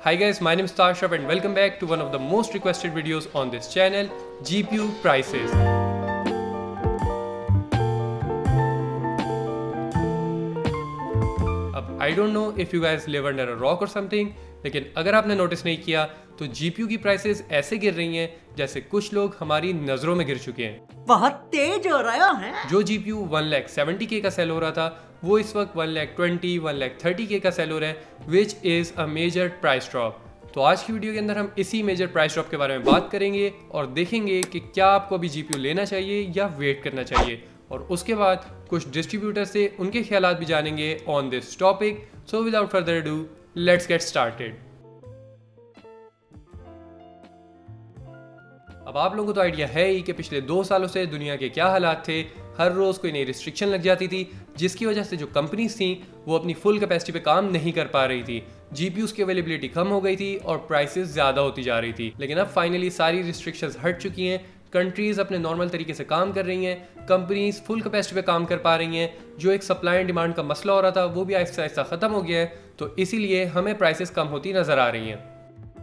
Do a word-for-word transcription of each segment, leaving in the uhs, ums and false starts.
Hi guys, my name is Tashraf and welcome back to one of the most requested videos on this channel, G P U prices. अब I don't know if you guys live under a rock or something, लेकिन अगर आपने notice नहीं किया तो G P U की prices ऐसे गिर रही हैं जैसे कुछ लोग हमारी नजरों में गिर चुके हैं। बहुत तेज हो रहा है। जो G P U one lakh seventy के का सेल हो रहा था वो इस वक्त one lakh twenty, one lakh thirty के का सेल हो रहा है, which is a major price drop. तो आज की वीडियो के अंदर हम इसी मेजर प्राइस ड्रॉप के बारे में बात करेंगे और देखेंगे कि क्या आपको अभी G P U लेना चाहिए या वेट करना चाहिए, और उसके बाद कुछ डिस्ट्रीब्यूटर से उनके ख्यालात भी जानेंगे on this topic. So without further do let's get started. अब आप लोगों को तो आइडिया है ही कि पिछले दो सालों से दुनिया के क्या हालात थे। हर रोज़ कोई नई रिस्ट्रिक्शन लग जाती थी जिसकी वजह से जो कंपनीज थी वो अपनी फुल कैपेसिटी पे काम नहीं कर पा रही थी, जीपीयूज की अवेलेबिलिटी कम हो गई थी और प्राइसेस ज़्यादा होती जा रही थी। लेकिन अब फाइनली सारी रिस्ट्रिक्शंस हट चुकी हैं, कंट्रीज़ अपने नॉर्मल तरीके से काम कर रही हैं, कंपनीज फुल कैपेसिटी पे काम कर पा रही हैं, जो एक सप्लाई एंड डिमांड का मसला हो रहा था वो भी आहिस्ता आहिस्ता ख़त्म हो गया है। तो इसीलिए हमें प्राइसेस कम होती नज़र आ रही हैं।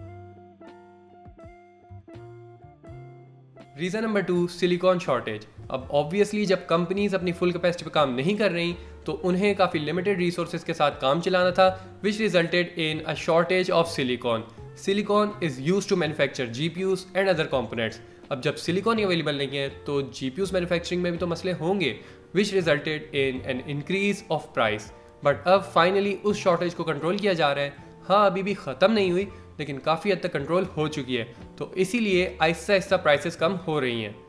Reason number two, silicon shortage. अब ऑब्वियसली जब कंपनीज अपनी फुल कैपेसिटी पे काम नहीं कर रही तो उन्हें काफ़ी लिमिटेड रिसोर्सेज के साथ काम चलाना था, which resulted in a shortage of silicon. Silicon is use to manufacture GPUs and other components. अब जब सिलिकॉन ही अवेलेबल नहीं है तो जीपीयूज मैन्युफैक्चरिंग में भी तो मसले होंगे, which resulted in an increase of price. But अब फाइनली उस शॉर्टेज को कंट्रोल किया जा रहा है। हाँ, अभी भी ख़त्म नहीं हुई लेकिन काफ़ी हद तक कंट्रोल हो चुकी है, तो इसीलिए आहिस्ता आहिस्ता प्राइसेस कम हो रही हैं।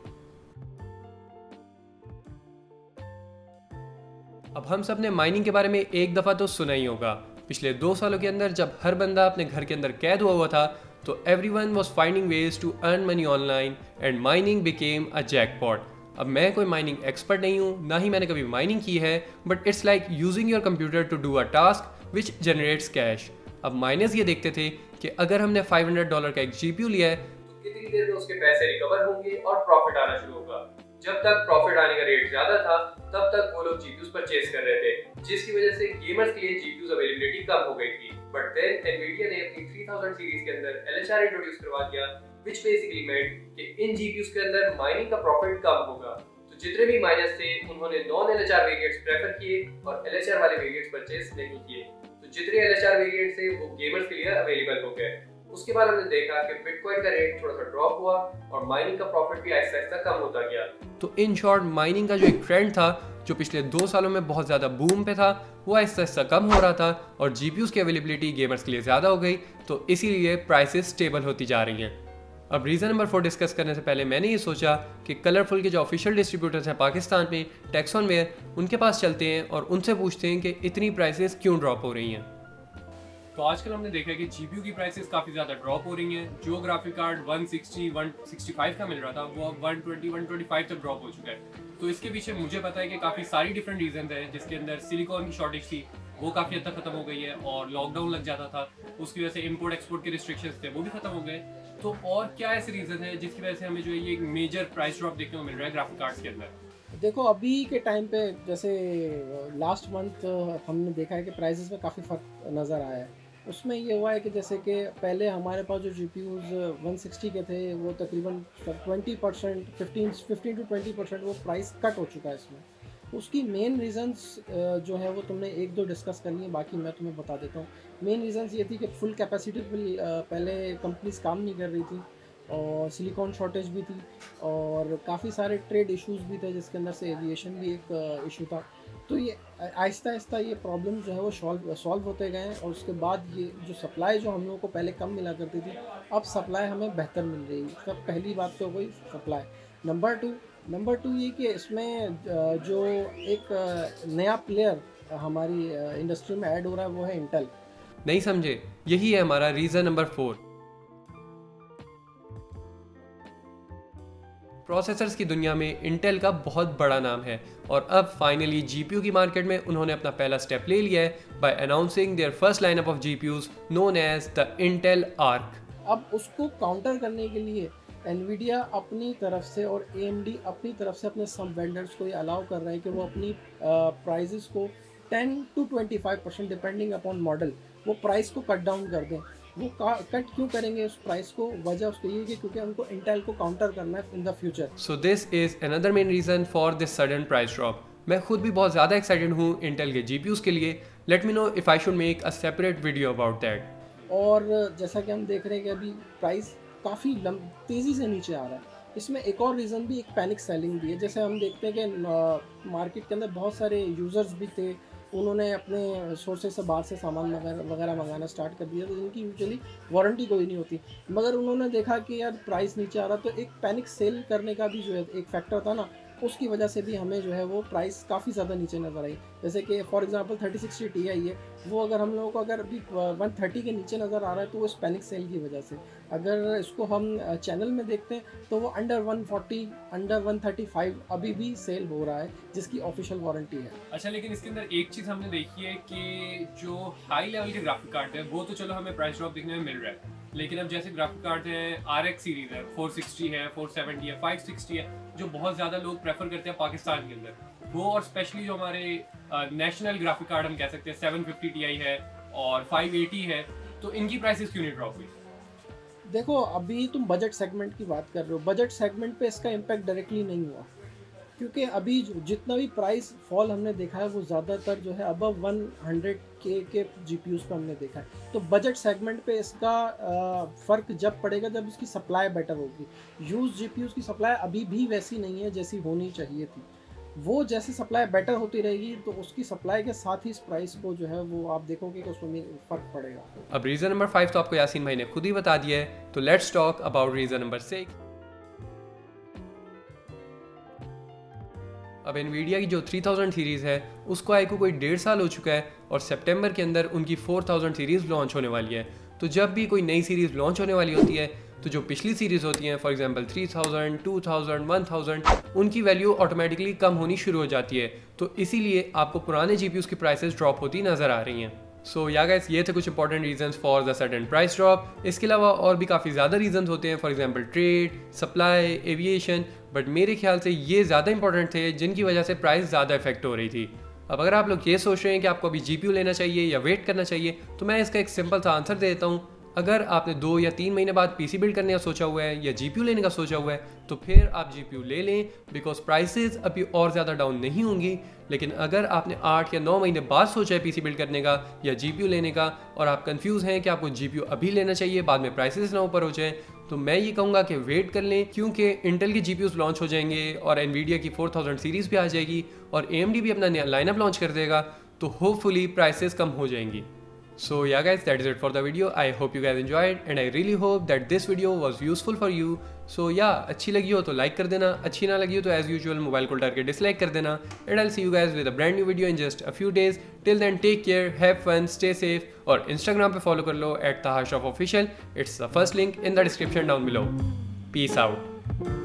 अब हम सब ने माइनिंग के बारे में एक दफ़ा तो सुना ही होगा। पिछले दो सालों के अंदर जब हर बंदा अपने घर के अंदर कैद हुआ हुआ था तो everyone was finding ways to earn money online and mining became a jackpot. अब मैं कोई माइनिंग एक्सपर्ट नहीं हूँ, ना ही मैंने कभी माइनिंग की है, but it's like using your computer to do a task which generates cash. अब माइनर्स ये देखते थे कि अगर हमने फाइव हंड्रेड डॉलर का एक जीपीयू लिया है तो कितनी देर में उसके पैसे रिकवर होंगे और प्रॉफिट आना शुरू होगा। जब तक प्रॉफिट आने का रेट ज्यादा था तब तक वो लोग जीपीयूज परचेज कर रहे थे, जिसकी वजह से गेमर्स के लिए जीपीयूज अवेलेबिलिटी कम हो गई थी। बट देन एनवीडिया ने अपनी थ्री थाउज़ेंड सीरीज के अंदर एलएचआर इंट्रोड्यूस करवा दिया, व्हिच बेसिकली मेंट कि इन जीपीयूज के अंदर माइनिंग का प्रॉफिट कम होगा। तो जितने भी माइनर्स थे उन्होंने नॉन एलएचआर वेरिएंट्स प्रेफर किए और एलएचआर वाले वेरिएंट्स परचेज नहीं किए। तो जितने एलएचआर वेरिएंट्स थे वो गेमर्स के लिए अवेलेबल हो गए। उसके बाद हमने देखा कि बिटकॉइन का रेट थोड़ा सा ड्रॉप हुआ और माइनिंग का प्रॉफिट भी आहिस्ता आहिस्ता कम होता गया। तो इन शॉर्ट माइनिंग का जो एक ट्रेंड था जो पिछले दो सालों में बहुत ज़्यादा बूम पे था वो आहिस्ता आहिस्ता कम हो रहा था और जीपीयूज की अवेलेबिलिटी गेमर्स के लिए ज़्यादा हो गई, तो इसीलिए प्राइसेस स्टेबल होती जा रही हैं। अब रीज़न नंबर फोर डिस्कस करने से पहले मैंने ये सोचा कि कलरफुल के जो ऑफिशियल डिस्ट्रीब्यूटर्स हैं पाकिस्तान में, टेक्सॉनवेयर, उनके पास चलते हैं और उनसे पूछते हैं कि इतनी प्राइसेस क्यों ड्रॉप हो रही हैं। तो आजकल हमने देखा है कि जीपीयू की प्राइसेस काफ़ी ज़्यादा ड्रॉप हो रही हैं। जो graphic card one sixty, one sixty five का मिल रहा था वो अब one twenty, one twenty five तक ड्रॉप हो चुका है। तो इसके पीछे मुझे पता है कि काफ़ी सारी डिफरेंट रीजन हैं, जिसके अंदर सिलिकॉन की शॉर्टेज थी वो काफ़ी हद तक खत्म हो गई है और लॉकडाउन लग जाता था, उसकी वजह से इम्पोर्ट एक्सपोर्ट के रिस्ट्रिक्शंस थे वो भी खत्म हो गए। तो और क्या ऐसे रीजन है जिसकी वजह से हमें जो है ये एक मेजर प्राइस ड्रॉप देखने को मिल रहा है ग्राफिक कार्ड्स के अंदर? देखो अभी के टाइम पे जैसे लास्ट मंथ हमने देखा है कि प्राइसेस में काफ़ी फ़र्क नज़र आया है। उसमें ये हुआ है कि जैसे कि पहले हमारे पास जो जीपीयूज वन सिक्सटी के थे वो तकरीबन twenty percent fifteen fifteen to twenty percent वो प्राइस कट हो चुका है इसमें। उसकी मेन रीज़न्स जो है वो तुमने एक दो डिस्कस कर लिए, बाकी मैं तुम्हें बता देता हूँ। मेन रीज़न्स ये थी कि फुल कैपेसिटी पर पहले कंपनीज काम नहीं कर रही थी और सिलिकॉन शॉर्टेज भी थी और काफ़ी सारे ट्रेड इश्यूज भी थे जिसके अंदर से एविएशन भी एक इशू था। तो ये आहिस्ता आहिस्ता ये प्रॉब्लम जो है वो सॉल्व सॉल्व होते गए हैं और उसके बाद ये जो सप्लाई जो हम लोगों को पहले कम मिला करती थी अब सप्लाई हमें बेहतर मिल रही है। तब पहली बात तो वही supply. Number two number two ये कि इसमें जो एक नया प्लेयर हमारी इंडस्ट्री में ऐड हो रहा है वो है इंटेल। नहीं समझे, यही है हमारा रीज़न नंबर फोर। प्रोसेसर्स की दुनिया में इंटेल का बहुत बड़ा नाम है और अब फाइनली जीपीयू की मार्केट में उन्होंने अपना पहला स्टेप ले लिया है by announcing their first lineup of GPUs known as the Intel Arc. अब उसको काउंटर करने के लिए एनवीडिया अपनी तरफ से और एएमडी अपनी तरफ से अपने सब वेंडर्स को ये अलाउ कर रहे हैं कि वो अपनी प्राइजेस को ten to twenty five percent depending upon model वो प्राइस को कट डाउन कर दें। वो कट क्यों करेंगे उस प्राइस को? वजह उसकी ये है कि क्योंकि उनको इंटेल को काउंटर करना है in the future. So this is another main reason for this sudden price drop. मैं खुद भी बहुत ज़्यादा एक्साइटेड हूँ इंटेल के जीपीयूज के लिए। Let me know if I should make a separate video about that. और जैसा कि हम देख रहे हैं कि अभी प्राइस काफ़ी तेज़ी से नीचे आ रहा है। इसमें एक और रीज़न भी, एक पैनिक सेलिंग भी है। जैसे हम देखते हैं कि मार्केट के अंदर बहुत सारे यूज़र्स भी थे, उन्होंने अपने सोर्सेज से बाहर से सामान वगैरह वगैरह मंगाना स्टार्ट कर दिया, तो जिनकी यूजुअली वारंटी कोई नहीं होती। मगर उन्होंने देखा कि यार प्राइस नीचे आ रहा, तो एक पैनिक सेल करने का भी जो है एक फैक्टर था ना, उसकी वजह से भी हमें जो है वो प्राइस काफ़ी ज़्यादा नीचे नज़र आई। जैसे कि for example thirty sixty T I है, वो अगर हम लोगों को अगर अभी वन थर्टी के नीचे नज़र आ रहा है तो वो इस पैनिक सेल की वजह से। अगर इसको हम चैनल में देखते हैं तो वो under one forty, under one thirty five अभी भी सेल हो रहा है, जिसकी ऑफिशियल वारंटी है। अच्छा, लेकिन इसके अंदर एक चीज़ हमने देखी है कि जो हाई लेवल के ग्राफिक कार्ड है वो तो चलो हमें प्राइस ड्रॉप देखने में मिल रहा है, लेकिन अब जैसे ग्राफिक कार्ड हैं आर एक्स सीरीज है, फोर सिक्सटी है, फोर सेवेंटी है, फाइव सिक्सटी है, जो बहुत ज़्यादा लोग प्रेफर करते हैं पाकिस्तान के अंदर, वो और स्पेशली जो हमारे नेशनल ग्राफिक कार्ड हम कह सकते हैं सेवन फिफ्टी टी आई है और फाइव एटी है, तो इनकी प्राइसेस क्यों नहीं ड्रॉप हुई? देखो, अभी तुम बजट सेगमेंट की बात कर रहे हो, बजट सेगमेंट पे इसका इम्पैक्ट डायरेक्टली नहीं हुआ, क्योंकि अभी जितना भी प्राइस फॉल हमने देखा है वो ज़्यादातर जो है अबव वन हंड्रेड के के जीपीयूज पे हमने देखा है। तो बजट सेगमेंट पे इसका फ़र्क जब पड़ेगा जब इसकी सप्लाई बेटर होगी। यूज जीपीयूज की सप्लाई अभी भी वैसी नहीं है जैसी होनी चाहिए थी। वो जैसे सप्लाई बेटर होती रहेगी तो उसकी सप्लाई के साथ ही इस प्राइस को जो है वो आप देखोगे कि उसमें फ़र्क पड़ेगा। अब रीज़न नंबर फाइव तो आपको यासीन भाई ने खुद ही बता दिया है, तो let's talk about reason number six. अब एनवीडिया की जो थ्री थाउज़ेंड सीरीज़ है उसको आए को कोई डेढ़ साल हो चुका है और सितंबर के अंदर उनकी फोर थाउज़ेंड सीरीज़ लॉन्च होने वाली है। तो जब भी कोई नई सीरीज़ लॉन्च होने वाली होती है तो जो पिछली सीरीज़ होती हैं, for example three thousand, two thousand, one thousand, उनकी वैल्यू ऑटोमेटिकली कम होनी शुरू हो जाती है। तो इसीलिए आपको पुराने जीपीयूज़ की प्राइसेस ड्रॉप होती नज़र आ रही हैं। सो या गाइस, ये थे कुछ important reasons for the sudden price drop. इसके अलावा और भी काफ़ी ज़्यादा रीजंस होते हैं, for example trade, supply, aviation, but मेरे ख्याल से ये ज़्यादा इंपॉर्टेंट थे जिनकी वजह से प्राइस ज़्यादा इफेक्ट हो रही थी। अब अगर आप लोग ये सोच रहे हैं कि आपको अभी जीपीयू लेना चाहिए या वेट करना चाहिए, तो मैं इसका एक सिंपल सा आंसर दे देता हूँ। अगर आपने दो या तीन महीने बाद पीसी बिल्ड करने का सोचा हुआ है या जीपीयू लेने का सोचा हुआ है तो फिर आप जीपीयू ले लें, बिकॉज प्राइसेस अभी और ज़्यादा डाउन नहीं होंगी। लेकिन अगर आपने आठ या नौ महीने बाद सोचा है पीसी बिल्ड करने का या जीपीयू लेने का और आप कंफ्यूज हैं कि आपको जीपीयू अभी लेना चाहिए बाद में प्राइसेस ना ऊपर हो जाए, तो मैं ये कहूँगा कि वेट कर लें, क्योंकि इंटेल के जीपीयूज लॉन्च हो जाएंगे और एनवीडिया की फोर थाउज़ेंड सीरीज़ भी आ जाएगी और एएमडी भी अपना नया लाइनअप लॉन्च कर देगा, तो होपफुली प्राइसेस कम हो जाएंगी। So yeah guys, that is it for the video. I hope you guys enjoyed and I really hope that this video was useful for you. So yeah, अच्छी लगी हो तो like कर देना, अच्छी ना लगी हो तो as usual मोबाइल को डर के डिसलाइक कर देना। And I'll see you guys with a brand new video in just a few days. Till then, take care, have fun, stay safe और Instagram पे follow कर लो at tahashofofficial. It's the first link in the description down below. Peace out.